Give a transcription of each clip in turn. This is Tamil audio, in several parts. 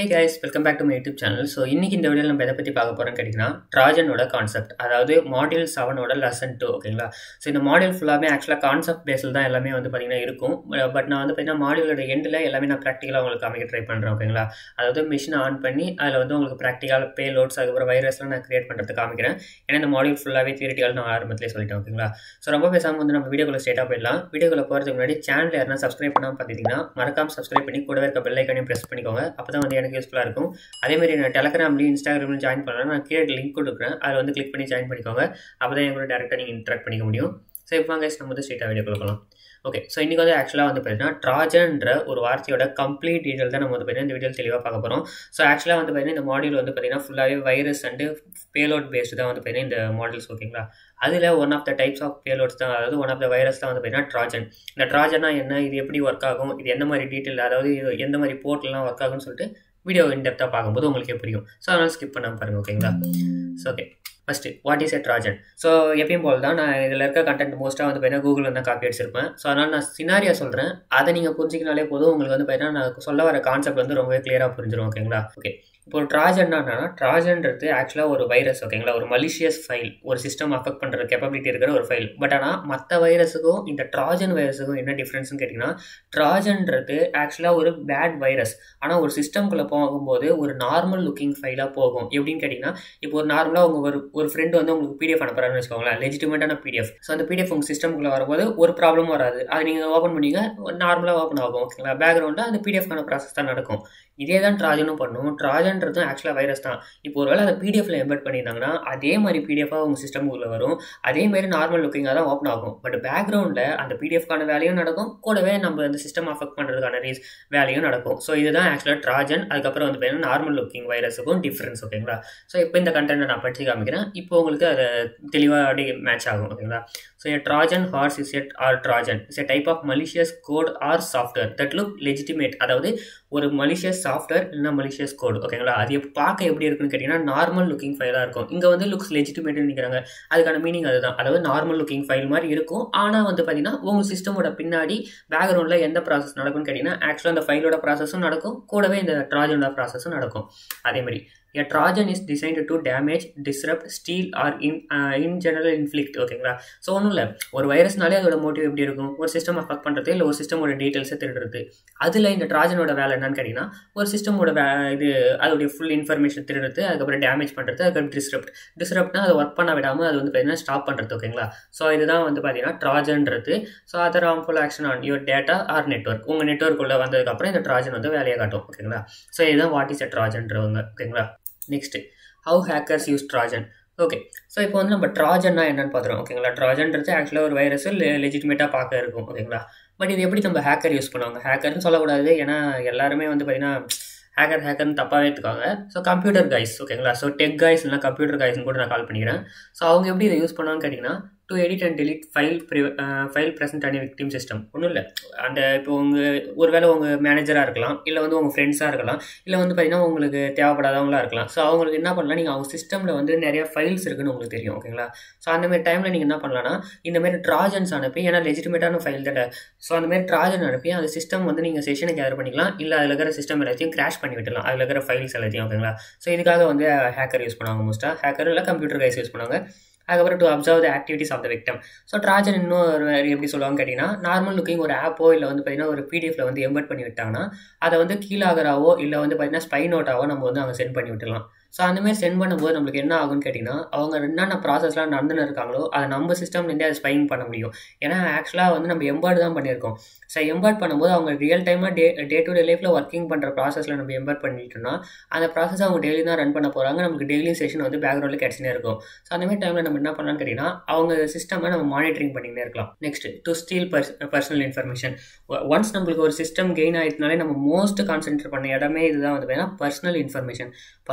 Hey guys, welcome back to my YouTube channel. So, இன்னைக்கு இந்த வீடியோல நம்ம எதை பத்தி பார்க்க போறோம்னு கேட்டிங்கன்னா ட்ராஜனோட கான்செப்ட், அதாவது மாடியூல் 7ஓட லெசன் 2. ஓகேங்களா? ஸோ இந்த மாடியூல் ஃபுல்லாமே ஆக்சுவலாக கான்செப்ட் பேஸில் தான் எல்லாமே வந்து பார்த்தீங்கன்னா இருக்கும். பட் நான் வந்து பார்த்தீங்கன்னா மாடியூலோட எண்டில் எல்லாமே நான் ப்ராக்டிக்கலாக உங்களுக்கு காமிக்க ட்ரை பண்ணுறேன். ஓகேங்களா? அதாவது மிஷினை ஆன் பண்ணி அதில் வந்து உங்களுக்கு ப்ராக்டிக்கல் பேலோட்ஸ் அதுக்கப்புறம் வைரஸ்லாம் நான் கிரியேட் பண்ணுறதுக்கு காமிக்கிறேன். ஏன்னா இந்த மாடியூல் ஃபுல்லாகவே தியரிட்டிக்கல் நான் ஆரம்பத்திலே சொல்லிட்டேன். ஓகேங்களா? ஸோ ரொம்ப பேசாமல் வந்து நம்ம வீடியோக்குள்ள ஸ்ட்ரெயிட்டாக போயிடலாம். வீடியோக்குள்ள போகிறதுக்கு முன்னாடி சேனல் யாருன்னா சப்ஸ்கிரைப் பண்ணாமல் பார்த்துட்டிங்கன்னா மறக்காம சப்ஸ்கிரைப் பண்ணி கூடவே இருக்க பெல் ஐக்கானையும் ப்ரெஸ் பண்ணிக்கோங்க. அப்போ தான் வந்து எனக்கு யூஸ்ஃபுல்லாக இருக்கும். அதேமாதிரி நான் டெலகிராம்லையும் இன்ஸ்டாகிராம்லையும் ஜாயின் பண்ணலாம். நான் கீழே லிங்க் கொடுக்குறேன், அதில் வந்து கிளிக் பண்ணி ஜாயின் பண்ணிக்கோங்க. அப்போ தான் எங்களோட டேரெக்டாக நீங்கள் இன்ட்ராக்ட் பண்ணிக்க முடியும். ஸோ இப்போ கைஸ் நம்ம வந்து ஸ்ட்ரெயிட்டாக வீடியோ கொடுக்கலாம். ஓகே, ஸோ இன்றைக்கி வந்து ஆக்சுவலாக வந்து பார்த்தீங்கன்னா ட்ராஜன்ற ஒரு வார்த்தையோட கம்ப்ளீட் டீட்டெயில் தான் நம்ம வந்து பார்த்தீங்கன்னா இந்த வீடியோ தெளிவாக பார்க்க போகிறோம். ஸோ ஆக்சுவலாக வந்து பார்த்தீங்கன்னா இந்த மாடியூல் வந்து பார்த்தீங்கன்னா ஃபுல்லாகவே வைரஸ் அண்டு பேலோட் பேஸ்டு தான் வந்து பார்த்தீங்கன்னா இந்த மாடல்ஸ். ஓகேங்களா? அதில் one of the types of payloads தான், அதாவது ஒன் ஆஃப் த வைரஸ் தான் வந்து பார்த்தீங்கன்னா ட்ராஜன். இந்த ட்ராஜனா என்ன, இது எப்படி ஒர்க் ஆகும், இது எந்த மாதிரி டீட்டெயில், அதாவது இது எந்த மாதிரி போர்ட்லாம் ஒர்க் ஆகும்னு சொல்லிட்டு வீடியோ இன்டெப்த்தாக பார்க்கும்போது உங்களுக்கே புரியும். ஸோ அதனால் ஸ்கிப் பண்ணாமல் பாருங்கள். ஓகேங்களா? So okay, first what is a Trojan? So எப்பயும் போல் தான் நான் இதில் இருக்க கண்டென்ட் மோஸ்ட்டாக வந்து பார்த்தீங்கன்னா கூகுளில் தான் காப்பி அடிச்சிருப்பேன். ஸோ அதனால் நான் சினாரியா சொல்கிறேன், அதை நீங்கள் புரிஞ்சிக்கினாலே போதும். உங்களுக்கு வந்து பார்த்தீங்கன்னா நான் சொல்ல வர கான்செப்ட் வந்து ரொம்பவே கிளியராக புரிஞ்சிடும். ஓகேங்களா? ஓகே, இப்போ ஒரு ட்ராஜன்னா ட்ராஜன்றது ஆக்சுவலாக ஒரு வைரஸ். ஓகேங்களா? ஒரு மலிஷியஸ் ஃபைல், ஒரு சிஸ்டம் அஃபெக்ட் பண்ணுற கேப்பபிலிட்டி இருக்கிற ஒரு ஃபைல். பட் ஆனால் மற்ற வைரஸுக்கும் இந்த ட்ராஜன் வைரஸுக்கும் என்ன டிஃப்ரென்ஸ்னு கேட்டிங்கன்னா, ட்ராஜன்றது ஆக்சுவலாக ஒரு பேட் வைரஸ். ஆனால் ஒரு சிஸ்டம்குள்ளே போகும்போது ஒரு நார்மல் லுக்கிங் ஃபைலாக போகும். எப்படின்னு கேட்டிங்கன்னா, இப்போ ஒரு நார்மலாக உங்கள் ஒரு ஃப்ரெண்டு வந்து உங்களுக்கு பிடிஎஃப் அனுப்புறாருன்னு வச்சுக்கோங்களேன், லெஜிட்டிமேட்டான பிடிஎஃப். ஸோ அந்த பிடிஎஃப் உங்கள் சிஸ்டம்குள்ளே வரும்போது ஒரு ப்ராப்ளமும் வராது. அதை நீங்கள் ஓப்பன் பண்ணிங்க, நார்மலாக ஓப்பன் ஆகும். ஓகேங்களா? பேக்ரவுண்டில் அந்த பிடிஎஃப்கான ப்ராசஸ் தான் நடக்கும். இதே தான் ட்ராஜனும் பண்ணும். ட்ராஜன்றதும் ஆக்சுவலாக வைரஸ் தான். இப்போ ஒரு வேளை அதை பிடிஎஃப்ல எம்பெட் பண்ணியிருந்தாங்கன்னா அதே மாதிரி பிடிஎஃபாக உங்கள் சிஸ்டமுக்குள்ளே வரும். அதே மாதிரி நார்மல் லுக்கிங்காக தான் ஓப்பன் ஆகும். பட் பேக்ரவுண்டில் அந்த பிடிஎஃப்கான வேலையும் நடக்கும், கூடவே நம்ம அந்த சிஸ்டம் அஃபெக்ட் பண்ணுறதுக்கான வேலையும் நடக்கும். ஸோ இதுதான் ஆக்சுவலாக ட்ராஜன். அதுக்கப்புறம் வந்து பார்த்தீங்கன்னா நார்மல் லுக்கிங் வைரஸுக்கும் டிஃப்ரென்ஸ். ஓகேங்களா? ஸோ இப்போ இந்த கண்டென்ட்டை நான் படித்து காமிக்கிறேன். இப்போ உங்களுக்கு அதை தெளிவாக அப்படியே மேட்ச் ஆகும். ஓகேங்களா? So a Trojan horse is or Trojan is a type of malicious code or software that look legitimate. அதாவது ஒரு malicious சாஃப்ட்வேர் இல்லைனா malicious code. ஓகேங்களா? அது பார்க்க எப்படி இருக்குன்னு கேட்டிங்கன்னா நார்மல் லுக்கிங் ஃபைலாக இருக்கும். இங்கே வந்து லுக்ஸ் லெஜிட்டிமேட்னு நினைக்கிறாங்க. அதுக்கான மீனிங் அதுதான். அதாவது நார்மல் லுக்கிங் ஃபைல் மாதிரி இருக்கும். ஆனால் வந்து பார்த்தீங்கன்னா உங்கள் சிஸ்டமோட பின்னாடி பேக்ரவுண்டில் எந்த ப்ராசஸ் நடக்கும்னு கேட்டிங்கன்னா ஆக்சுவலாக அந்த ஃபைலோட ப்ராசஸும் நடக்கும், கூடவே இந்த ட்ராஜனோட ப்ராசஸும் நடக்கும். அதேமாதிரி a Trojan is designed to damage, disrupt, steal or in general inflict. ஓகேங்களா? ஸோ ஒன்றும் இல்லை, ஒரு வைரஸ்னாலே அதோட மோட்டிவ் எப்படி இருக்கும், ஒரு சிஸ்டம் அஃபெக்ட் பண்ணுறது இல்லை ஒரு சிஸ்டமோட டீட்டெயில்ஸை திருடுறது. அதில் இந்த ட்ராஜனோட வேலை என்னன்னு கேட்டிங்கன்னா ஒரு சிஸ்டமோட இது அதோடைய ஃபுல் இன்ஃபர்மேஷன் திருடுறது, அதுக்கப்புறம் டேமேஜ் பண்ணுறது, அதுக்கப்புறம் டிஸ்ரப்ட்னா அதை ஒர்க் பண்ண விடாமல் அது வந்து பார்த்தீங்கன்னா ஸ்டாப் பண்ணுறது. ஓகேங்களா? ஸோ இதுதான் வந்து பார்த்தீங்கன்னா ட்ராஜன்றது. So other harmful action on your data or network. உங்கள் நெட்ஒர்க்குள்ளே வந்ததுக்கப்புறம் இந்த ட்ராஜன் வந்து வேலையை காட்டும். ஓகேங்களா? ஸோ இதுதான் வாட் இஸ் எ ட்ராஜன்றவங்க. ஓகேங்களா? Next, how hackers use Trojan. Okay, so இப்போ வந்து நம்ம ட்ராஜன்னா என்னன்னு பார்த்துறோம். ஓகேங்களா? ட்ராஜன்றது ஆக்சுவலாக ஒரு வைரஸ் லெஜிட்டிமேட்டாக பார்க்க இருக்கும். ஓகேங்களா? பட் இது எப்படி நம்ம ஹேக்கர் யூஸ் பண்ணுவாங்க? ஹேக்கர்னு சொல்லக்கூடாது, ஏன்னா எல்லாருமே வந்து பார்த்தீங்கன்னா ஹேக்கர்னு தப்பாகவே எடுத்துக்காங்க. So computer guys. ஓகேங்களா? ஸோ டெக் கைஸ் இல்லை கம்ப்யூட்டர் கைஸ்ன்னு கூட நான் கால் பண்ணிக்கிறேன். ஸோ அவங்க எப்படி இதை யூஸ் பண்ணுவாங்கன்னு கேட்டிங்கன்னா, to edit and delete file present ஆன விக்டிம் சிஸ்டம். ஒன்றும் இல்லை, அந்த இப்போ உங்கள் ஒருவேளை உங்கள் மேனேஜராக இருக்கலாம், இல்லை வந்து உங்கள் ஃப்ரெண்ட்ஸாக இருக்கலாம், இல்லை வந்து பார்த்தீங்கன்னா உங்களுக்கு தேவைப்படாதவங்களாக இருக்கலாம். ஸோ அவங்களுக்கு என்ன பண்ணலாம், நீங்கள் அவங்க சிஸ்டமில் வந்து நிறைய ஃபைல்ஸ் இருக்குன்னு உங்களுக்கு தெரியும். ஓகேங்களா? ஸோ அந்தமாதிரி டைமில் நீங்கள் என்ன பண்ணலாம்னா இந்தமாரி ட்ராஜன்ஸ் அனுப்பி, ஏன்னா லெஜிட்டிமேட்டான ஃபைல் தானே, ஸோ அந்தமாதிரி ட்ராஜன் அனுப்பி அந்த சிஸ்டம் வந்து நீங்கள் செஷனை கேதர் பண்ணிக்கலாம், இல்லை அதில் இருக்கிற சிஸ்டம் எல்லாத்தையும் கிராஷ் பண்ணி விட்டுலாம், அதில் இருக்கிற ஃபைல்ஸ் எல்லாத்தையும். ஓகேங்களா? ஸோ இதுக்காக வந்து ஹேக்கர் யூஸ் பண்ணுவாங்க. மோஸ்ட்டாக ஹேக்கர் இல்லை கம்ப்யூட்டர் கைஸ் யூஸ் பண்ணுவாங்க. அதுக்கப்புறம் to observe the activities of the victim. So Trojan இன்னும் எப்படி சொல்லுவாங்க கேட்டிங்கன்னா, நார்மல் லுக்கிங் ஒரு ஆப்போ இல்லை வந்து பார்த்தீங்கன்னா ஒரு பிடிஎஃப்ல வந்து எம்பெட் பண்ணி விட்டாங்கன்னா அதை வந்து கீழாகராவோ இல்லை வந்து பார்த்தீங்கன்னா ஸ்பை நோட்டாவோ நம்ம வந்து அங்கே சென்ட் பண்ணி விட்டுலாம். ஸோ அந்தமாதிரி சென்ட் பண்ணும்போது நம்மளுக்கு என்ன ஆகும்னு கேட்டிங்கன்னா, அவங்க என்னென்ன ப்ராசஸ்லாம் நடந்துன்னு இருக்காங்களோ அதை நம்ம சிஸ்டம்லேருந்தே அதை ஸ்பைங் பண்ண முடியும். ஏன்னா ஆக்சுவலாக வந்து நம்ம எம்பர்ட் தான் பண்ணியிருக்கோம். ஸோ எம்பர்ட் பண்ணும்போது அவங்க ரியல் டைமாக டே டு டே லைஃப்பில் ஒர்க்கிங் பண்ணுற ப்ராசஸில் நம்ம எம்பர்ட் பண்ணிட்டோம்னா அந்த ப்ராசஸ் அவங்க டெய்லி தான் ரன் பண்ண போகிறாங்க. நமக்கு டெய்லி செஷன் வந்து பேக்ரவுண்டில் கிடச்சினே இருக்கும். ஸோ அந்தமாதிரி டைமில் நம்ம என்ன பண்ணலாம்னு கேட்டிங்கன்னா அவங்க சிஸ்டமை நம்ம மானிட்டரிங் பண்ணிக்கிட்டே இருக்கலாம். Next, to steal personal information. Once நம்மளுக்கு ஒரு சிஸ்டம் கெயின் ஆகிட்டனாலே நம்ம மோஸ்ட் கான்சென்ட்ரேட் பண்ண இடமே இதுதான் வந்து பார்த்தீங்கன்னா பர்சனல் இன்ஃபர்மேஷன். பர்சனல்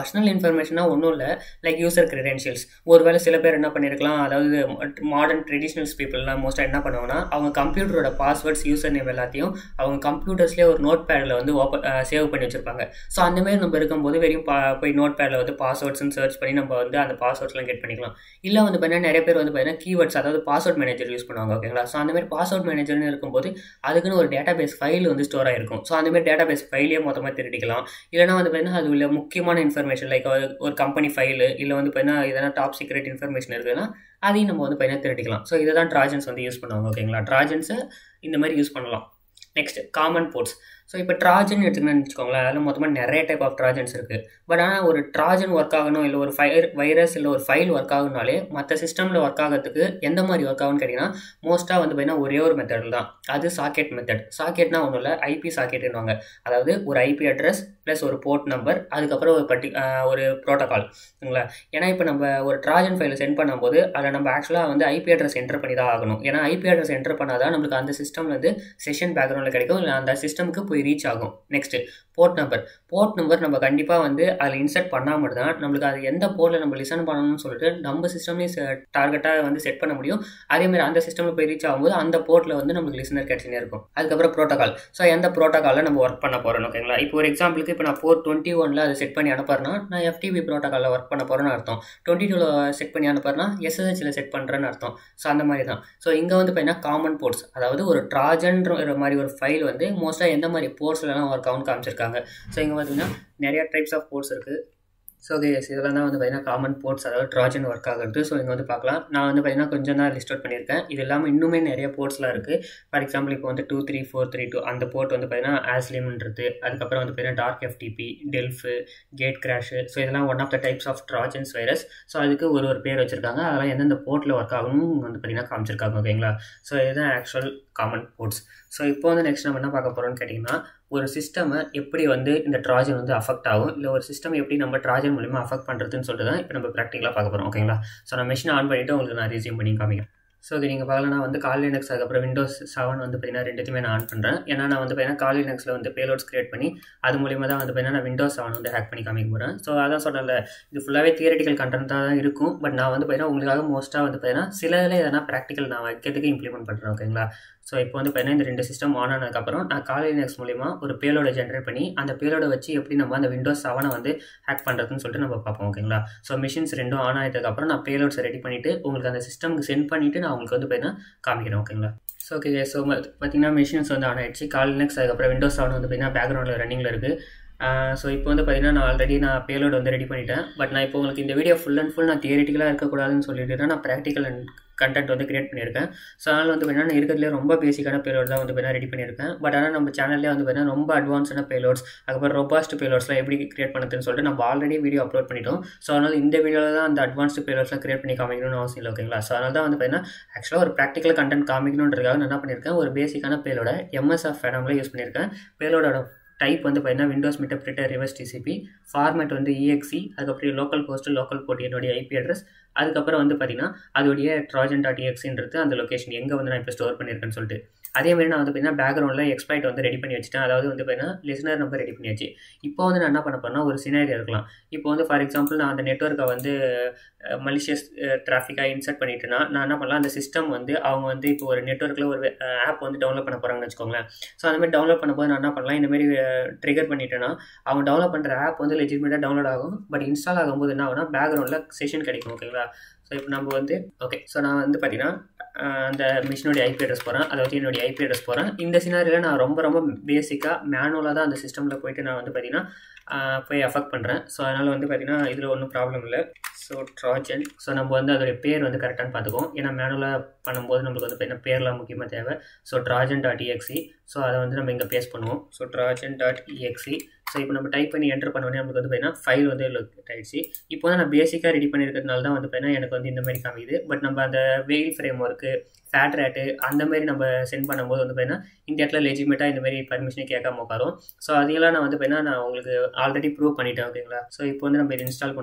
இன்ஃபர்மேஷனா ஒன்றும் இல்லை, லைக் யூசர் கிரெடென்ஷியல்ஸ். ஒருவேளை சில பேர் என்ன பண்ணியிருக்கலாம், அதாவது மாடர்ன் ட்ரெடிஷ்னல்ஸ் பீப்புளெலாம் மோஸ்ட்டாக என்ன பண்ணுவாங்கன்னா, அவங்க கம்ப்யூட்டரோட பாஸ்வேர்ட்ஸ் யூசர் நேம் எல்லாத்தையும் அவங்க கம்ப்யூட்டர்ஸ்லேயே ஒரு நோட் பேடில் வந்து சேவ் பண்ணி வச்சுருப்பாங்க. ஸோ அந்தமாரி நம்ம இருக்கும்போது வெறும் போய் நோட் பேடில் வந்து பாஸ்வேர்ட்ஸ்ன்னு சர்ச் பண்ணி நம்ம வந்து அந்த பாஸ்வேர்ட்ஸ்லாம் கெட் பண்ணிக்கலாம். இல்லை வந்து பார்த்தீங்கன்னா நிறைய பேர் வந்து பார்த்தீங்கன்னா கீவேர்ட்ஸ், அதாவது பாஸ்வேர்ட் மேனேஜர் யூஸ் பண்ணுவாங்க. ஓகேங்களா? ஸோ அந்தமாதிரி பாஸ்வேர்ட் மேனேஜர்னு இருக்கும்போது அதுக்குன்னு ஒரு டேட்டா பேஸ் ஃபைல் வந்து ஸ்டோர் ஆகிருக்கும். ஸோ அந்தமாதிரி டேட்டா பேஸ் ஃபைலையே மொத்தமாக திருடிக்கலாம். இல்லைனா வந்து பார்த்தீங்கன்னா அது உள்ள முக்கியமான இன்ஃபர்மேஷன், லைக் ஒரு கம்பெனி ஃபைலு, இல்லை வந்து பார்த்தீங்கன்னா எதனா டாப் சீக்ரெட் இன்ஃபர்மேஷன் இருக்குதுன்னா அதையும் நம்ம வந்து பார்த்தீங்கன்னா திருடிக்கலாம். ஸோ இதை தான் ட்ராஜன்ஸ் வந்து யூஸ் பண்ணுவாங்க. ஓகேங்களா? ட்ராஜன்ஸை இந்த மாதிரி யூஸ் பண்ணலாம். Next common ports. ஸோ இப்போ ட்ராஜன் எடுத்துக்கணும்னு வச்சுக்கோங்களேன், அதில் மொத்தமாக நிறைய டைப் ஆஃப் ட்ராஜன்ஸ் இருக்குது. பட் ஆனால் ஒரு ட்ராஜன் ஒர்க் ஆகணும், இல்லை ஒரு வைரஸ் இல்லை ஒரு ஃபைல் ஒர்க் ஆகணும்னாலே மற்ற சிஸ்டமில் ஒர்க் ஆகிறதுக்கு எந்த மாதிரி ஒர்க் ஆகும்னு கேட்டிங்கன்னா மோஸ்ட்டாக வந்து பார்த்தீங்கன்னா ஒரே ஒரு மெத்தட் தான், அது சாக்கெட் மெத்தட். சாக்கெட்னா ஒன்றும் இல்லை, ஐபி சாக்கெட்டுன்னுவாங்க. அதாவது ஒரு ஐபி அட்ரஸ் ப்ளஸ் ஒரு போர்ட் நம்பர், அதுக்கப்புறம் ஒரு ப்ரோட்டோகால். சரிங்களா? ஏன்னா இப்போ நம்ம ஒரு ட்ராஜன் ஃபைலை சென்ட் பண்ணும்போது அதில் நம்ம ஆக்சுவலாக வந்து ஐபி அட்ரஸ் என்டர் பண்ணி தான் ஆகணும். ஏன்னா ஐபி அட்ரஸ் என்டர் பண்ணாதான் நம்மளுக்கு அந்த சிஸ்டமில் வந்து செஷன் பேக்ரவுண்டில் கிடைக்கும், இல்லை அந்த சிஸ்டமுக்கு போய் ரீச் ஆகும். நெக்ஸ்ட் போர்ட் நம்பர் நம்ம கண்டிப்பாக வந்து அதில் இன்சர்ட் பண்ணால் மட்டும் தான் நம்மளுக்கு அது எந்த போர்ட்டில் நம்ம லிசன் பண்ணணும்னு சொல்லிட்டு நம்ம சிஸ்டம்லேயும் டார்கெட்டாக வந்து செட் பண்ண முடியும். அதேமாதிரி அந்த சிஸ்டமில் போய் ரீச் ஆகும்போது அந்த போர்ட்டில் வந்து நம்மளுக்கு லிசனர் கிடைச்சினே இருக்கும். அதுக்கப்புறம் ப்ரோட்டோகால். ஸோ எந்த ப்ரோட்டோகாலில் நம்ம ஒர்க் பண்ண போகிறோம். ஓகேங்களா? இப்போ ஒரு எக்ஸாம்பிளுக்கு இப்போ நான் 421 அதை செட் பண்ணி அனுப்புறேன்னா நான் FTP ப்ரோட்டோகாலில் ஒர்க் பண்ண போகிறேன்னு அர்த்தம். 22 செட் பண்ணி அனுப்புறேன்னா SSHல செட் பண்ணுறேன்னு அர்த்தம். ஸோ அந்த மாதிரி தான். ஸோ இங்கே வந்து பார்த்தீங்கன்னா காமன் போர்ட்ஸ், அதாவது ஒரு ட்ராஜன்ற மாதிரி ஒரு ஃபைல் வந்து மோஸ்ட்டாக எந்த மாதிரி போர்ட்ஸ்லாம் ஒர்க் ஆகும்னு காமிச்சிருக்காங்க. ஸோ இங்கே பார்த்தீங்கன்னா நிறைய டைப்ஸ் ஆஃப் போர்ட்ஸ் இருக்குது. ஸோ ஓகே, இதெல்லாம் தான் வந்து பார்த்தீங்கன்னா காமன் போர்ட்ஸ், அதாவது ட்ராஜன் ஒர்க் ஆகுறது. ஸோ இங்கே வந்து பார்க்கலாம், நான் வந்து பார்த்தீங்கன்னா கொஞ்சம் தான் லிஸ்ட் அவுட் பண்ணியிருக்கேன். இது இல்லாமல் இன்னுமே நிறைய போர்ட்ஸ்லாம் இருக்குது. ஃபார் எக்ஸாம்பிள் இப்போ வந்து 23432 அந்த போர்ட் வந்து பார்த்தீங்கன்னா ஆஸ்லிம்ன்றது. அதுக்கப்புறம் வந்து பார்த்தீங்கன்னா dark FTP, Delf, cat crash. So இதெல்லாம் one of the types of Trojans virus. So அதுக்கு ஒரு பேர் வச்சுருக்காங்க. அதெல்லாம் எந்தெந்த போர்ட்டில் ஒர்க் ஆகணும் வந்து பார்த்தீங்கன்னா காமிச்சிருக்காங்க. ஓகேங்களா? ஸோ இதுதான் ஆக்சுவல் காமன் போர்ட்ஸ். ஸோ இப்போ வந்து நெக்ஸ்ட் நம்ம என்ன பார்க்க போகிறோம்னு கேட்டிங்கன்னா, ஒரு சிஸ்டமை எப்படி வந்து இந்த ட்ராஜன் வந்து அஃபெக்ட் ஆகும், இல்லை ஒரு சிஸ்டம் எப்படி நம்ம ட்ராஜன் மூலிமா அஃபெக்ட் பண்ணுறதுன்னு சொல்லிட்டு தான் இப்போ நம்ம ப்ராக்டிக்கலாக பார்க்க போகிறோம். ஓகேங்களா? ஸோ நான் மெஷின் ஆன் பண்ணிவிட்டு உங்களுக்கு நான் ரெஸ்யூம் பண்ணி காமிக்கிறேன். ஸோ இது நீங்கள் பார்க்கலாம், நான் வந்து கால் லினக்ஸ் அதுக்கப்புறம் Windows 7 வந்து பார்த்தீங்கன்னா ரெண்டுத்தையுமே நான் ஆன் பண்ணுறேன். ஏன்னா நான் வந்து பார்த்தீங்கன்னா கால் லினக்ஸில் வந்து பேலோட்ஸ் கிரியேட் பண்ணி அது மூலிமா தான் வந்து பார்த்தீங்கன்னா நான் Windows 7 வந்து ஹேக் பண்ணி காமிக்க போகிறேன். ஸோ அதான் சொல்கிறேன்ல, இது ஃபுல்லாகவே தியரட்டிக்கல் கண்டென்ட்டாக தான் இருக்கும். பட் நான் வந்து பார்த்தீங்கன்னா உங்களுக்காக மோஸ்ட்டாக வந்து பார்த்தீங்கன்னா சில இதில் எதனா ப்ராக்டிக்கல் நான் வைக்கிறதுக்கு இம்ப்ளிமெண்ட் பண்ணுறேன். ஓகேங்களா? ஸோ இப்போ வந்து பார்த்தீங்கன்னா இந்த 2 சிஸ்டம் ஆன் ஆனதுக்கப்புறம் நான் கால் லினக்ஸ் மூலிமா ஒரு பேலோட ஜென்ரேட் பண்ணி அந்த பேலோட வச்சு எப்படி நம்ம அந்த Windows 7 வந்து ஹேக் பண்ணுறதுன்னு சொல்லிட்டு நம்ம பார்ப்போம். ஓகேங்களா? ஸோ மிஷின்ஸ் ரெண்டும் ஆன் ஆனதுக்கப்புறம் நான் பேலோட்ஸை ரெடி பண்ணிவிட்டு உங்களுக்கு அந்த சிஸ்டமுக்கு சென்ட் பண்ணிவிட்டு நான் உங்களுக்கு வந்து பார்த்தீங்கன்னா காமிக்கிறேன். ஓகேங்களா? ஸோ ஓகே, ஸோ பார்த்தீங்கன்னா மிஷின்ஸ் வந்து ஆன் ஆகிடுச்சு. கால் லினக்ஸ் அதுக்கப்புறம் Windows 7 வந்து பார்த்தீங்கன்னா பேக்ரவுண்டில் ரன்னிங்கில் இருக்குது. ஸோ இப்போ வந்து பார்த்தீங்கன்னா நான் பேலோட் வந்து ரெடி பண்ணிட்டேன். பட் நான் இப்போ உங்களுக்கு இந்த வீடியோ ஃபுல் அண்ட் ஃபுல் நான் தியரிட்டிக்கலாக இருக்கக்கூடாதுன்னு சொல்லிட்டு தான் நான் ப்ராக்டிக்கல் அண்ட் கண்டென்ட் வந்து கிரியேட் பண்ணியிருக்கேன். ஸோ அதனால் வந்து பார்த்தீங்கன்னா இருக்கிறதுலே ரொம்ப பேசிக்கான பேலோட் தான் வந்து பார்த்தீங்கன்னா ரெடி பண்ணியிருக்கேன். பட் ஆனால் நம்ம சேனல்லே வந்து பார்த்தீங்கன்னா ரொம்ப அட்வான்ஸான பேலோட்ஸ், அதுக்கப்புறம் ரொபாஸ்ட் பேலோட்ஸ்லாம் எப்படி கிரியேட் பண்ணுறதுன்னு சொல்லிட்டு நம்ம ஆல்ரெடி வீடியோ அப்லோட் பண்ணிட்டோம். ஸோ அதனால் இந்த வீடியோவில் தான் அந்த அட்வான்ஸ்டு பேலோட்ஸ்லாம் கிரியேட் பண்ணி காமிக்கணும்னு அவசியம் இல்லை. ஓகேங்களா? ஸோ அதனால தான் வந்து பார்த்தீங்கன்னா ஆக்சுவலாக ஒரு ப்ராக்டிக்கல் கண்டென்ட் காமிக்கணுன்றதுக்காக நான் என்ன பண்ணியிருக்கேன், ஒரு பேசிக்கான பேலோட MSF ஃபேனமில் யூஸ் பண்ணியிருக்கேன். பேலோட டைப் வந்து பார்த்தீங்கன்னா Windows interpreter reverse TCP, format வந்து EXE, அதுக்கப்புறம் லோக்கல் ஹோஸ்ட், லோக்கல் போர்ட், என்னுடைய IP அட்ரஸ், அதுக்கப்புறம் வந்து பார்த்தீங்கன்னா அதோடைய trojan.exன்றது அந்த லொக்கேஷன் எங்கே வந்து நான் இப்போ ஸ்டோர் பண்ணியிருக்கேன்னு சொல்லிட்டு. அதேமாதிரி நான் வந்து பார்த்தீங்கன்னா பேக்ரவுண்டில் எக்ஸ்ப்ளாய்ட் வந்து ரெடி பண்ணி வச்சுட்டேன். அதாவது வந்து பார்த்தீங்கன்னா லிசனர் நம்பர் ரெடி பண்ணியாச்சு. இப்போ வந்து நான் என்ன பண்ண போறேன்னா, ஒரு சினாரியோ இருக்கலாம். இப்போ வந்து ஃபார் எக்ஸாம்பிள் நான் அந்த நெட்வொர்க்கை வந்து மலிஷியஸ் டிராஃபிக்காக இன்சர்ட் பண்ணிட்டேன்னா நான் என்ன பண்ணலாம், அந்த சிஸ்டம் வந்து அவங்க வந்து இப்போ ஒரு நெட்வொர்க்கில் ஒரு ஆப் வந்து டவுன்லோட் பண்ண போகிறாங்கன்னு வச்சுக்கோங்களேன். ஸோ அந்த மாதிரி டவுன்லோட் பண்ணும்போது நான் என்ன பண்ணலாம், இந்தமாரி ட்ரிகர் பண்ணிட்டேன்னா அவங்க டவுன்லோட் பண்ணுற ஆப் வந்து லெஜிட்மேட்டாக டவுன்லோட் ஆகும். பட் இன்ஸ்டால் ஆகும்போது என்ன ஆகும்னா பேக்ரவுண்டில் செஷன் கிடைக்கும். ஓகேங்களா? ஸோ இப்போ நம்ம வந்து ஸோ நான் வந்து பார்த்தீங்கன்னா அந்த மிஷினோடைய IP அட்ரஸ் போகிறேன், அதாவது என்னுடைய IP அட்ரஸ் போகிறேன். இந்த சினாரியில் நான் ரொம்ப பேசிக்காக மேனுவலாக தான் அந்த சிஸ்டமில் போயிட்டு நான் வந்து பார்த்தீங்கன்னா போய் அஃபெக்ட் பண்ணுறேன். ஸோ அதனால் வந்து பார்த்தீங்கன்னா இதில் ஒன்றும் ப்ராப்ளம் இல்லை. ஸோ ட்ராஜன், ஸோ நம்ம வந்து அதோடைய பேர் வந்து கரெக்டானு பார்த்துக்குவோம். ஏன்னா மேனுவலாக பண்ணும்போது நம்மளுக்கு வந்து பார்த்தீங்கன்னா பேர்லாம் முக்கியமாக தேவை. ஸோ trojan.exe, ஸோ அதை வந்து நம்ம இங்கே பேஸ்ட் பண்ணுவோம். So trojan.exe. ஸோ இப்போ நம்ம டைப் பண்ணி என்டர் பண்ணோடனே நமக்கு வந்து பார்த்தீங்கன்னா ஃபைல் வந்து லொக்கேட் ஆகிடுச்சு. இப்போ வந்து நான் பேசிக்காக ரெடி பண்ணியிருக்கிறதுனால தான் வந்து பார்த்தீங்கன்னா எனக்கு வந்து இந்த மாதிரி காமிக்குது. பட் நம்ம அந்த வெயில் ஃப்ரேம் ஒர்க்கு, ஃபேட்ரேட்டு அந்தமாரி நம்ம சென்ட் பண்ணும்போது வந்து பார்த்தீங்கன்னா இந்த இடத்துல லெஜிமேட்டாக இந்தமாரி பர்மிஷனே கேட்காம உட்காரும். ஸோ அதையெல்லாம் நான் வந்து பார்த்தீங்கன்னா நான் உங்களுக்கு ஆல்ரெடி ப்ரூவ் பண்ணிட்டேன். ஓகேங்களா? ஸோ இப்போ வந்து நம்ம இதை இன்ஸ்டால் பண்ணுவோம்.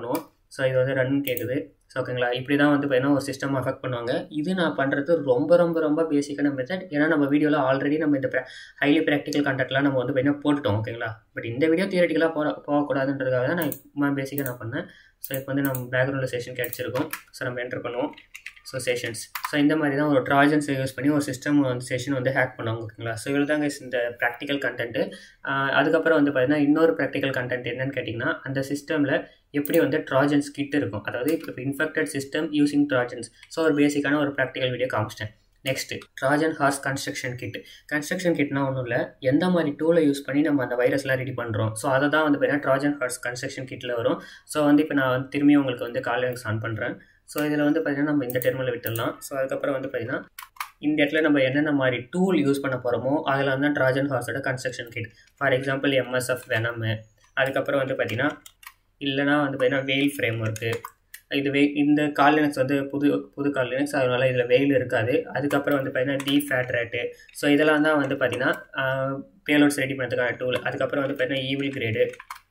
ஸோ இது வந்து ரன் கேட்குது. ஸோ ஓகேங்களா, இப்படி தான் வந்து பார்த்தீங்கன்னா ஒரு சிஸ்டம் அஃபெக்ட் பண்ணுவாங்க. இது நான் பண்ணுறது ரொம்ப ரொம்ப ரொம்ப பேசிக்கான மெத்தட். ஏன்னா நம்ம வீடியோவில் ஆல்ரெடி நம்ம இந்த ஹைலி ப்ராக்டிக்கல் கண்டென்ட்லாம் நம்ம வந்து பார்த்தீங்கன்னா போட்டுட்டோம். ஓகேங்களா, பட் இந்த வீடியோ தியரட்டிக்கலாக போகக்கூடாதுன்றதுக்காக தான் நான் பேசிக்காக நான் பண்ணேன். ஸோ இப்போ வந்து நம்ம பேக்ரவுண்டில் செஷன் கிடச்சிருக்கோம். ஸோ நம்ம என்டர் பண்ணுவோம். So sessions. ஸோ இந்த மாதிரி தான் ஒரு ட்ராஜன்ஸை யூஸ் பண்ணி ஒரு சிஸ்டம் வந்து செஷன் வந்து ஹேக் பண்ணுவாங்க. ஓகேங்களா, ஸோ இவ்வளோ தாங்க இந்த ப்ராக்டிக்கல் கண்டென்ட்டு. அதுக்கப்புறம் வந்து பார்த்தீங்கன்னா இன்னொரு ப்ராக்டிக்கல் கண்டென்ட் என்னன்னு கேட்டிங்கன்னா, அந்த சிஸ்டமில் எப்படி வந்து ட்ராஜன்ஸ் கிட் இருக்கும், அதாவது இப்போ infected system using Trojans. So ஒரு பேசிக்கான ஒரு ப்ராக்டிக்கல் வீடியோ காமிச்சிட்டேன். Next, Trojan horse construction kit. Construction கிட்னா ஒன்றும் இல்லை, எந்த மாதிரி டூலை யூஸ் பண்ணி நம்ம அந்த வைரஸ்லாம் ரெடி பண்ணுறோம். ஸோ அதை தான் வந்து பார்த்தீங்கன்னா ட்ராஜன் ஹார்ஸ் கன்ஸ்ட்ரக்ஷன் கிட்டில் வரும். ஸோ வந்து இப்போ நான் வந்து திரும்பி உங்களுக்கு வந்து கால் ஆன் பண்ணுறேன். ஸோ இதில் வந்து பார்த்திங்கன்னா நம்ம இந்த டெர்மில் விட்டுடலாம். ஸோ அதுக்கப்புறம் வந்து பார்த்திங்கன்னா இந்த இடத்துல நம்ம என்னென்ன மாதிரி டூல் யூஸ் பண்ண போகிறோமோ அதில் வந்து ட்ராஜன் ஹார்ஸோட construction kit. For example MSF venom, அதுக்கப்புறம் வந்து பார்த்திங்கன்னா இல்லைனா வந்து பார்த்திங்கன்னா வெயில் ஃப்ரேம் ஒர்க்கு. இது இந்த கால் லினக்ஸ் வந்து புது கால் லினக்ஸ், அதனால இதில் வெயில் இருக்காது. அதுக்கப்புறம் வந்து பார்த்திங்கன்னா டிஃபேட் ரேட்டு. ஸோ இதெல்லாம் தான் வந்து பார்த்திங்கன்னா பேலோட்ஸ் ரெடி பண்ணுறதுக்கான டூல். அதுக்கப்புறம் வந்து பார்த்திங்கன்னா ஈவில் கிரேடு.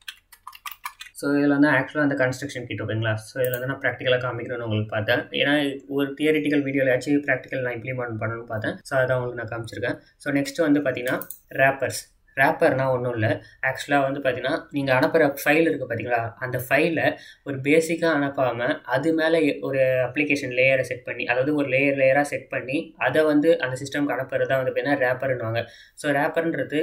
ஸோ இதில் வந்து ஆக்சுவலாக அந்த கன்ஸ்ட்ரக்ஷன் கிட். ஓகேங்களா, ஸோ இதில் வந்து நான் ப்ராக்டிக்கலாக காமிக்கணும்னு உங்களுக்கு பார்த்தேன். ஏன்னா ஒரு தியரிட்டிக்கல் வீடியோவில் ஆச்சு ப்ராக்டிக்கல் நான் இம்ப்ளிமெண்ட் பண்ணணும்னு பார்த்தேன். ஸோ அதான் உங்களுக்கு நான் காமிச்சிருக்கேன். ஸோ நெக்ஸ்ட்டு வந்து பார்த்திங்கன்னா ரேப்பர்னால் ஒன்றும் இல்லை. ஆக்சுவலாக வந்து பார்த்திங்கன்னா நீங்கள் அனுப்புகிற ஃபைல் இருக்குது பார்த்தீங்களா, அந்த ஃபைலை ஒரு பேசிக்காக அனுப்பாமல் அது மேலே ஒரு அப்ளிகேஷன் லேயரை செட் பண்ணி, அதாவது ஒரு லேயராக செட் பண்ணி அதை வந்து அந்த சிஸ்டம்க்கு அனுப்புறது தான் வந்து பார்த்திங்கன்னா ரேப்பர்னுவாங்க. ஸோ ரேப்பர்ன்றது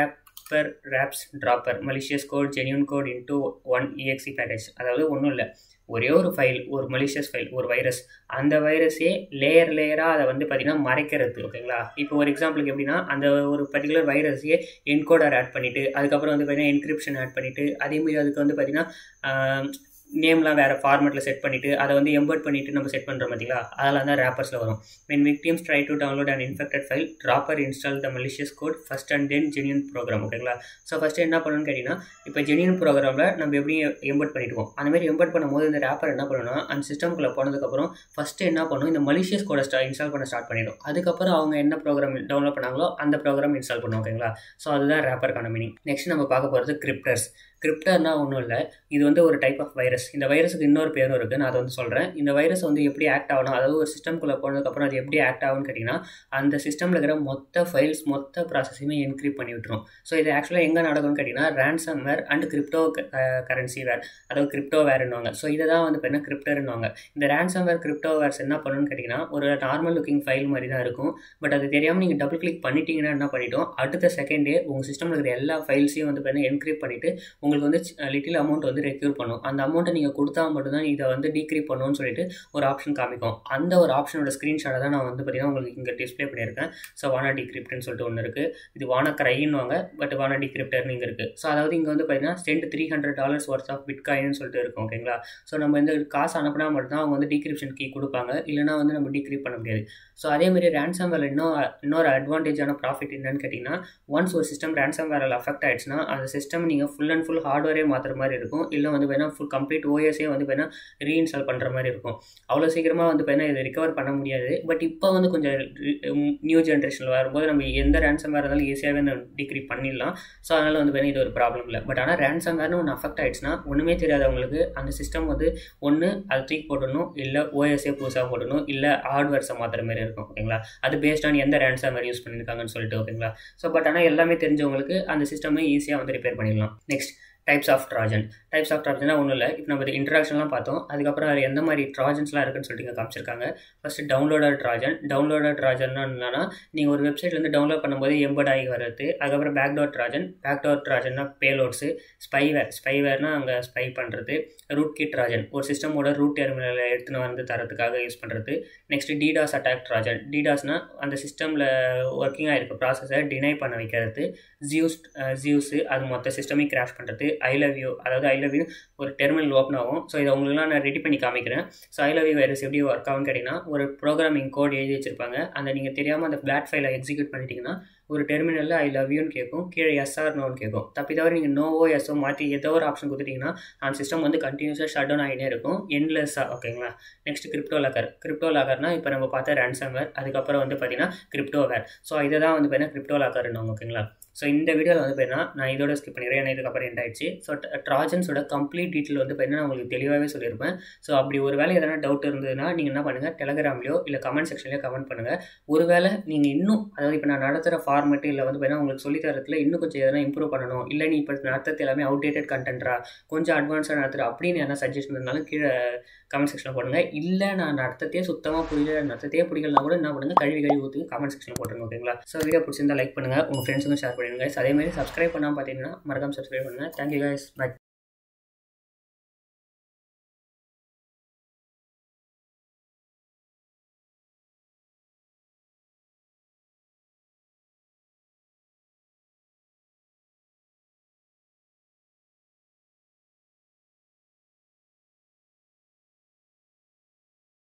wraps dropper malicious code genuine code into one exe package. அதாவது ஒன்றும் இல்லை, ஒரே ஒரு ஃபைல், ஒரு மலிஷியஸ் ஃபைல், ஒரு வைரஸ், அந்த வைரஸே லேயராக அதை வந்து பார்த்திங்கன்னா மறைக்கிறது. ஓகேங்களா, இப்போ ஒரு எக்ஸாம்பிளுக்கு எப்படின்னா அந்த ஒரு பர்டிகுலர் வைரஸையே என்கோடர் ஆட் பண்ணிவிட்டு அதுக்கப்புறம் வந்து பார்த்திங்கன்னா என்கிரிப்ஷன் ஆட் பண்ணிவிட்டு அதேமாதிரி அதுக்கு வந்து பார்த்திங்கன்னா நேம்லாம் வேறு ஃபார்மேட்டில் செட் பண்ணிவிட்டு அதை வந்து எம்பர்ட் பண்ணிவிட்டு நம்ம செட் பண்ணுறோம் பார்த்தீங்களா, அதெல்லாம் தான் ரேப்பர்ஸில் வரும். when victims try to download an infected file, dropper install the malicious code first and then genuine program. ஓகேங்களா, ஸோ ஃபஸ்ட்டு என்ன பண்ணணும்னு கேட்டிங்கன்னா, இப்போ genuine ப்ரோக்ராமில் நம்ம எப்படி எம்பர்ட் பண்ணிவிடுவோம், அந்தமாதிரி எம்பர்ட் பண்ணும்போது இந்த ரேப்பர் என்ன பண்ணணும்னா அந்த சிஸ்டம்குள்ளே போனதுக்கப்புறம் ஃபஸ்ட்டு என்ன பண்ணும், இந்த மலிஷியஸ் கோடை இன்ஸ்டால் பண்ண ஸ்டார்ட் பண்ணிடும். அதுக்கப்புறம் அவங்க என்ன ப்ரோக்ராம் டவுன்லோட் பண்ணாங்களோ அந்த ப்ரோக்ராம் இன்ஸ்டால் பண்ணுவோம். ஓகேங்களா, ஸோ அதுதான் ரேப்பருக்கான மீனிங். நெக்ஸ்ட் நம்ம பார்க்க போகிறது கிரிப்டர்னா ஒன்றும் இல்லை, இது வந்து ஒரு டைப் ஆஃப் வைரஸ். இந்த வைரஸுக்கு இன்னொரு பேரும் இருக்குது, நான் அதை வந்து சொல்கிறேன். இந்த வைரஸ் வந்து எப்படி ஆக்ட் ஆகணும், அதாவது ஒரு சிஸ்டம்குள்ளே போனதுக்கப்புறம் அது எப்படி ஆக்ட் ஆகும்னு கேட்டிங்கன்னா, அந்த சிஸ்டமில் இருக்கிற மொத்த ஃபைல்ஸ் மொத்த ப்ராசஸையுமே என்கிரிப்ட் பண்ணி விட்டுரும். ஸோ இது ஆக்சுவலாக எங்கே நடக்கும்னு கேட்டிங்கன்னா ransomware and cryptocurrency ware, அதாவது கிரிப்டோ வேர்னுவாங்க. ஸோ இதை தான் வந்து பார்த்தீங்கன்னா கிரிப்டர்னுவாங்க. இந்த ரேன்சம் வேர் கிரிப்டோ வேர்ஸ் என்ன பண்ணணும்னு கேட்டிங்கன்னா ஒரு நார்மல் லுக்கிங் ஃபைல் மாதிரி தான் இருக்கும். பட் அது தெரியாமல் நீங்கள் டபுள் கிளிக் பண்ணிட்டீங்கன்னா என்ன பண்ணிட்டோம், அடுத்த செகண்டே உங்கள் சிஸ்டமில் இருக்கிற எல்லா ஃபைல்ஸையும் வந்து பார்த்தீங்கன்னா என்கிரிப்ட் பண்ணிவிட்டு உங்களுக்கு வந்து லிட்டில் அமௌண்ட் வந்து ரெக்யூர் பண்ணும். அந்த அமௌண்ட்டை நீங்கள் கொடுத்தா மட்டும்தான் இதை வந்து டீக்ரீப் பண்ணுன்னு சொல்லிட்டு ஒரு ஆப்ஷன் காமிக்கும். அந்த ஒரு ஆப்ஷனோட ஸ்க்ரீன்ஷாட்டை தான் நான் வந்து பார்த்தீங்கன்னா உங்களுக்கு இங்கே டிஸ்பிளே பண்ணியிருக்கேன். ஸோ வானா டிகிரிப்ட்னு சொல்லிட்டு ஒன்று இருக்குது, இது வானா கிரைன்னுவாங்க, பட் வானா டிகிரிப்டர்னு இங்கே இருக்குது. ஸோ அதாவது இங்கே வந்து பார்த்தீங்கன்னா சென்ட் $300 ஒர்த் ஆஃப் பிட்காயின்னு சொல்லிட்டு இருக்கும். ஓகேங்களா, ஸோ நம்ம இந்த காசு அனுப்பினா மட்டும்தான் அவங்க வந்து டீக்ரிப்ஷன் கீ கொடுப்பாங்க, இல்லைனா வந்து நம்ம டீக்ரீப் பண்ண முடியாது. ஸோ அதேமாதிரி ரேன்சம் வேர் இன்னொரு அட்வான்டேஜான ப்ராஃபிட் என்னன்னு கேட்டிங்கன்னா, ஒன்ஸ் ஒரு சிஸ்டம் ரேன்சம் வேரில் அஃபெக்ட் ஆகிடுச்சுன்னா அந்த சிஸ்டம் நீங்கள் ஃபுல் அண்ட் ஃபுல் ஹார்ட்வேரே மாற்றுற மாதிரி இருக்கும், இல்லை வந்து பார்த்தீங்கன்னா ஃபுல் கம்ப்ளீட் ஓஎஸே வந்து பார்த்தீங்கன்னா ரீஇன்ஸ்டால் பண்ணுற மாதிரி இருக்கும். அவ்வளோ சீக்கிரமாக வந்து பார்த்தீங்கன்னா இதை ரிகவர் பண்ண முடியாது. பட் இப்போ வந்து கொஞ்சம் நியூ ஜென்ரேஷனில் வரும்போது நம்ம எந்த ரேன்சம் வேர் இருந்தாலும் ஈஸியாகவே டிக்ரீப் பண்ணிடலாம். ஸோ அதனால் வந்து பார்த்தீங்கன்னா இது ஒரு ப்ராப்ளம் இல்லை. பட் ஆனால் ரேன்சம் வேர்னு ஒன்று அஃபெக்ட் ஆகிடுச்சுன்னா ஒன்றுமே தெரியாதவங்களுக்கு அந்த சிஸ்டம் வந்து ஒன்று அதை தூக்கி போடணும், இல்லை ஓஎஸே புதுசாக போடணும், இல்லை ஹார்ட்வேர்ஸை மாற்றுற மாதிரி இருக்கும். ஓகேங்களா, அது பேஸ்ட் ஆன் எந்த ரேன்சம் வேர் யூஸ் பண்ணியிருக்காங்கன்னு சொல்லிட்டு. ஓகேங்களா, ஸோ பட் ஆனால் எல்லாமே தெரிஞ்சவங்களுக்கு அந்த சிஸ்டமே ஈஸியாக வந்து ரிப்பேர் பண்ணிடலாம். நெக்ஸ்ட், டைப்ஸ் ஆஃப் ட்ராஜன்னா ஒன்றும் இல்லை, இப்போ நம்ம இன்ட்ராக்ஷன்லாம் பார்த்தோம். அதுக்கப்புறம் அது எந்த மாதிரி ட்ராஜன்ஸ்லாம் இருக்குன்னு சொல்லிட்டு இங்கே காமிச்சிருக்காங்க. ஃபஸ்ட்டு டவுன்லோடர் ட்ராஜன்னா என்னன்னா நீங்கள் ஒரு வெப்சைட்லேருந்து டவுன்லோட் பண்ணும்போது எம்பர்ட் ஆகி வர்றது. அதுக்கப்புறம் பேக்டோர் ட்ராஜன்னா பேலோட்ஸு. ஸ்பைவேர்னால் அங்கே ஸ்பை பண்ணுறது. ரூட் கிட் ட்ராஜன், ஒரு சிஸ்டமோட ரூட் டெர்மினலை எடுத்துன்னு வந்து தரத்துக்காக யூஸ் பண்ணுறது. நெக்ஸ்ட் டிடாஸ் அட்டாக் ட்ராஜன், டிடாஸ்னால் அந்த சிஸ்டமில் ஒர்க்கிங்காக இருக்க ப்ராசஸை டினை பண்ண வைக்கிறது. ஜியூஸு அது மொத்த சிஸ்டமே கிராஷ் பண்ணுறது. ஐ லவ் யூ, அதாவது ஐ லவ் யூ ஒரு டெர்மினல் ஓப்பன் ஆகும். ஸோ இதை உங்களுக்குலாம் நான் ரெடி பண்ணி காமிக்கிறேன். So I love you virus எப்படி ஒர்க் ஆகும்னு கேட்டிங்கன்னா, ஒரு ப்ரோக்ராமிங் கோட் எழுதி வச்சிருப்பாங்க, அந்த நீங்கள் தெரியாமல் அந்த பிளாட் ஃபைலை எக்ஸிக்யூட் பண்ணிட்டீங்கன்னா ஒரு டெர்மினலில் ஐ லவ் யூன்னு கேட்கும், கீழே எஸ்ஆர் நோன்னு கேட்கும். தப்பி தவிர நீங்கள் நோவோ எஸ்ஓ மாற்றி ஏதோ ஒரு ஆப்ஷன் கொடுத்துட்டிங்கன்னா அந்த சிஸ்டம் வந்து கண்டினியூஸாக ஷட் டவுன் ஆகிட்டே இருக்கும், எண்ட்லெஸ்ஸாக. ஓகேங்களா, நெக்ஸ்ட் கிரிப்டோ லாக்கர்னால் இப்போ நம்ம பார்த்த ரேன்சம் வேர், அதுக்கப்புறம் வந்து பார்த்தீங்கன்னா கிரிப்டோ வேர். ஸோ இதை தான் வந்து பார்த்தீங்கன்னா கிரிப்டோ லாக்கர்னு. ஓகேங்களா, ஸோ இந்த வீடியோவில் வந்து பார்த்தீங்கன்னா நான் இதோட ஸ்கிப் பண்ணிடுறேன், ஏன்னா இதுக்கப்புறம் எண்ட் ஆயிடுச்சு. ஸோ ட்ராஜன்ஸ் ஆடியன்ஸோட கம்ப்ளீட் டீட்டெயில் வந்து பார்த்தீங்கன்னா நான் உங்களுக்கு தெளிவாகவே சொல்லியிருப்பேன். ஸோ அப்படி ஒரு வேளை எதனா டவுட் இருந்ததுன்னா நீங்கள் என்ன பண்ணுங்கள், டெலகிராம்லையோ இல்லை கமெண்ட் செக்ஷன்லையோ கமெண்ட் பண்ணுங்கள். ஒருவேளை நீங்கள் இன்னும் அதாவது இப்போ நான் நடத்துகிற ஃபார்மேட்டு இல்லை வந்து பார்த்தீங்கன்னா உங்களுக்கு சொல்லி தரத்துல இன்னும் கொஞ்சம் எதனா இம்ப்ரூவ் பண்ணணும், இல்லை நீ இப்போ நடத்துறது எல்லாமே அவுடேட்டட் கண்டென்ட்ரா, கொஞ்சம் அட்வான்ஸாக நடத்துகிற அப்படின்னு என்ன சஜஷன் இருந்தாலும் கீழே கமெண்ட் செக்ஷனில் போடுங்க. இல்லை நான் நடத்தத்தையே சுத்தமாக புரியல, நடத்தத்தையே பிடிக்கலனா கூட என்ன பண்ணுங்கள், கழுவி ஊற்றி கமெண்ட் செக்ஷனில் போட்டுருங்க. ஓகேங்களா? ஸோ வீடியோ பிடிச்சிருந்தா லைக் பண்ணுங்கள், உங்கள் ஃப்ரெண்ட்ஸுக்கும் ஷேர் பண்ணிடுங்க. அதேமாதிரி சப்ஸ்கிரைப் பண்ணாமல் பார்த்தீங்கன்னா மறக்காம சப்ஸ்கிரைப் பண்ணுங்கள். Thank you guys, by.